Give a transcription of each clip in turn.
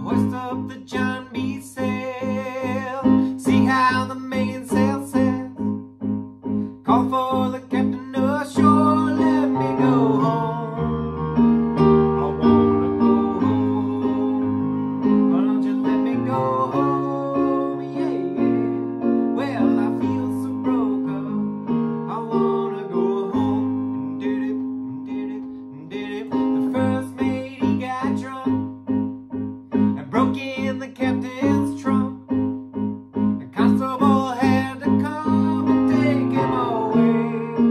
hoist up the John B. sail, see how the mainsail says, call for the captain ashore, let me go home. I wanna go home. Why don't you let me go home? Yeah, yeah. Well, I feel so broke up. I wanna go home. And did it, and did it, and did it. The first mate, he got drunk and broke in the captain's trunk. The constable had to come and take him away.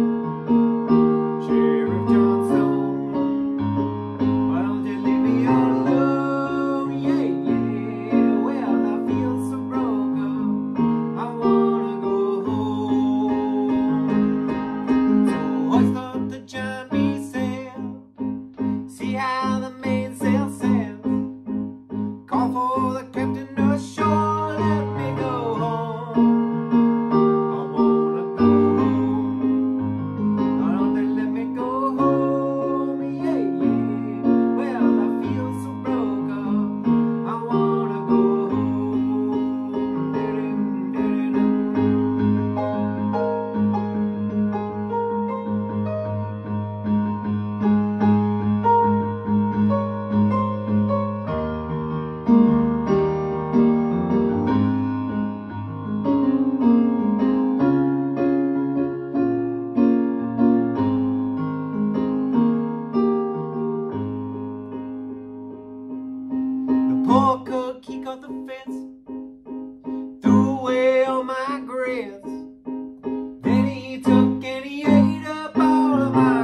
Sheriff Johnstone, why don't you leave me alone? Yeah, yeah. Well, I feel so broke up. I wanna go home. So hoist up the John B. sail, see how the mainsail sails, call for the captain ashore, let me go home. I wanna go home. Why don't they let me go home? Yeah, yeah. Well, I feel so broke up. I wanna go home. The poor cook, he cut the fence, threw away all my grits. Then he took and he ate up all of my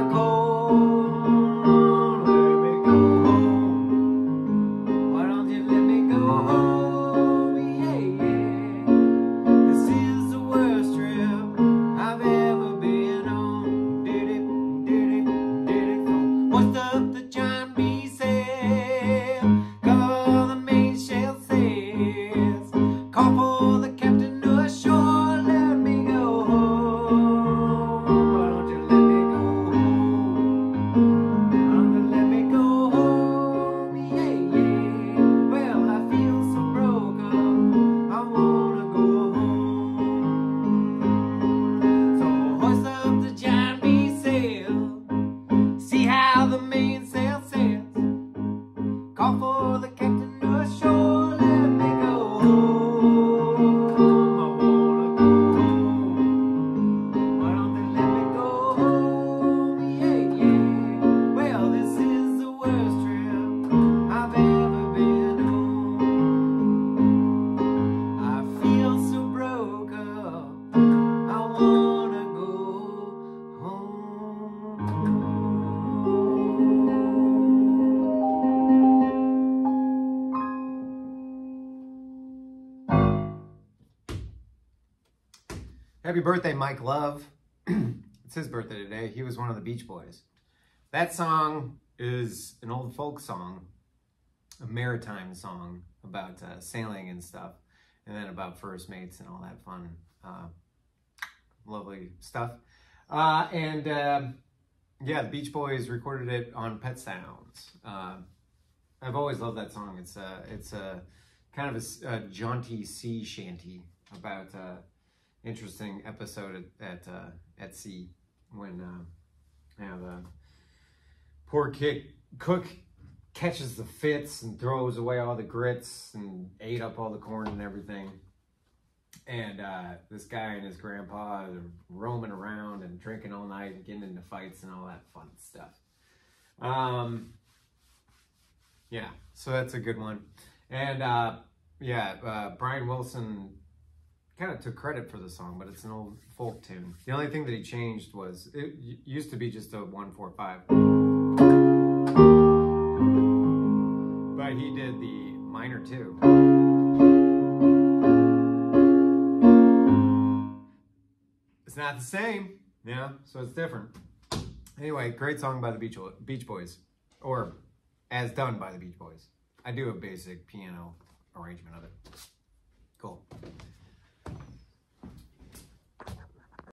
corn. Let me go home. Why don't you let me go home? Yeah, yeah. This is the worst trip I've ever been on. Did it, did it, did it. So hoist up the John B. sail, cover the mainsail sails, call for the captain ashore, let me go home. Why don't you let me go home? Why don't you let me go home? Yeah, yeah. Well, I feel so broke up. I wanna go home. So hoist up the John B. sail, see how the mainsail sails, call for the captain ashore, let me go home. I wanna go home. Why don't they let me go home? Yeah, yeah. Well, this is the worst trip I've ever been on. I feel so broke up. I wanna go home. Happy birthday, Mike Love. It's his birthday today. He was one of the Beach Boys. That song is an old folk song, a maritime song about sailing and stuff, and then about first mates and all that fun, lovely stuff. Yeah, the Beach Boys recorded it on Pet Sounds. I've always loved that song. It's a kind of a jaunty sea shanty about interesting episode at sea when the poor cook catches the fits and throws away all the grits and ate up all the corn and everything. And this guy and his grandpa are roaming around and drinking all night and getting into fights and all that fun stuff. Yeah, so that's a good one. And Brian Wilson kind of took credit for the song, but it's an old folk tune. The only thing that he changed was, it used to be just a 1-4-5. But he did the minor 2. It's not the same, yeah, so it's different. Anyway, great song by the Beach Boys, or as done by the Beach Boys. I do a basic piano arrangement of it. Cool.